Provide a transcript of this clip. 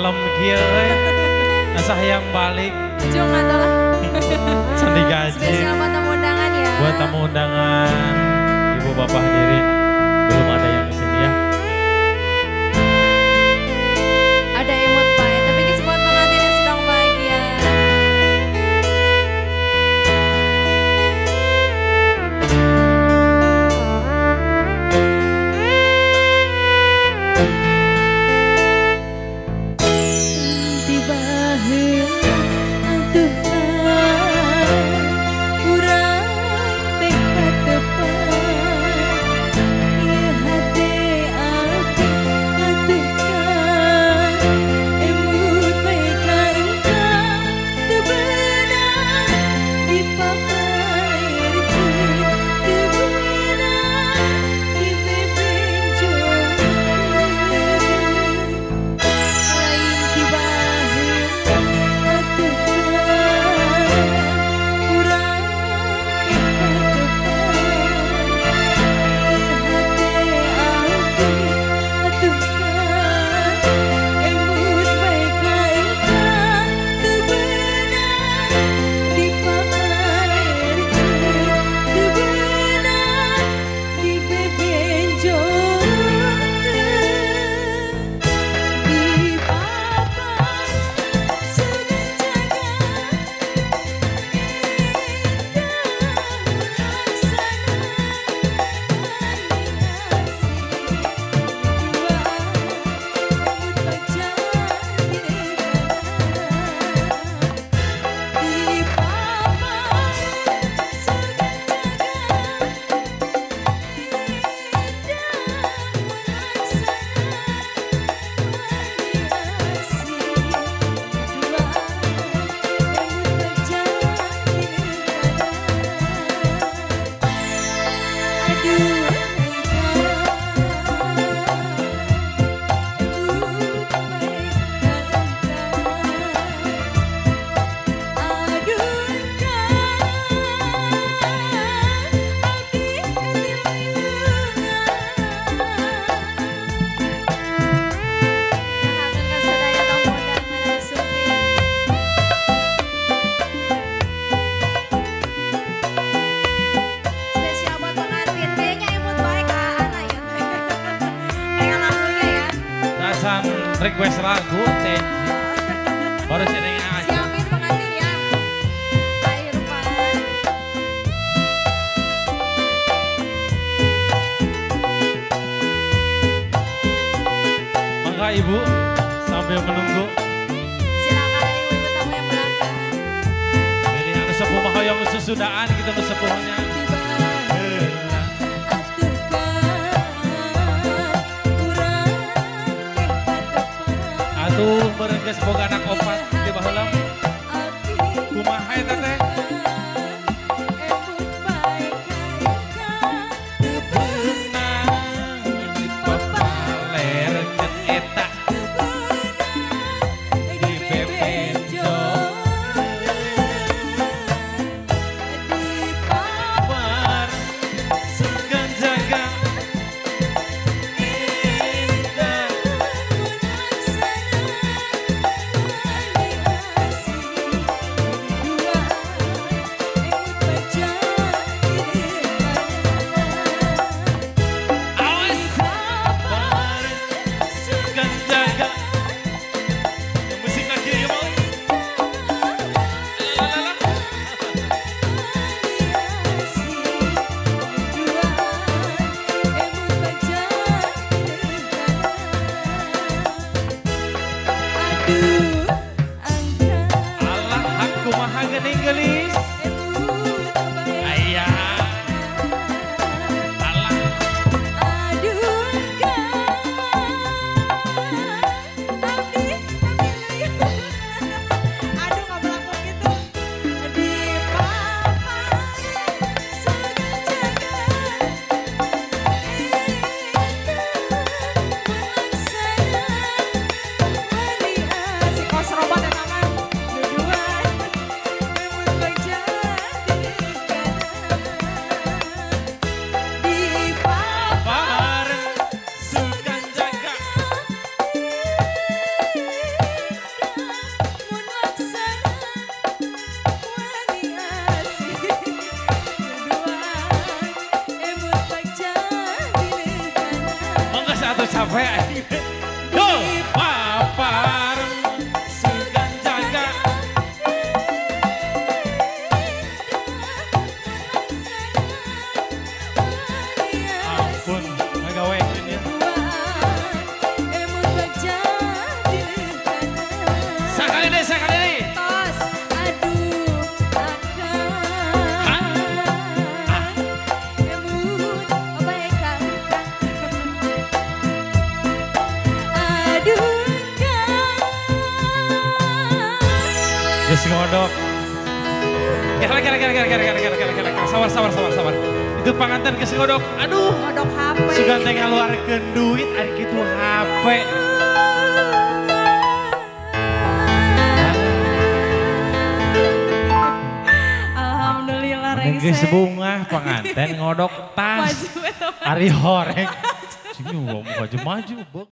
malam kieu euy. Asa hayang balik. Jung atuh lah. Sandi gaji. Spesial buat tamu undangan ya. Buat tamu undangan, ibu bapak hadirin, belum ada yang di sini ya. Ada emot Pak ya, tapi ini buat pengantin yang sedang bahagia. Tiba request lagu Tenji. Baru sedengin aja. Siapin pengantin ya. Pak Irfan. Mangga ibu sambil menunggu. Silakan ibu-ibu tamu yang belakang. Jadi anu sepuh mah hoyong susudaan kita nu sepuhnya. Atuh bereges boga anak opat di baheula. Kumaha eta teh? HP. Go, papar, sugan jaga. Ampun, magawe ini. Sekali deh. Tos, aduh, akan. Emut, obaikan. Aduh, Geus ngodok. Sabar. Itu panganten geus ngodok. Aduh. ngodok HP. Sugan teh ngaluarkeun duit ari kitu HP. Alhamdulillah Geus rengse. bunga panganten ngodok tas. Maju eta mah. Ari horeng. Sini maju.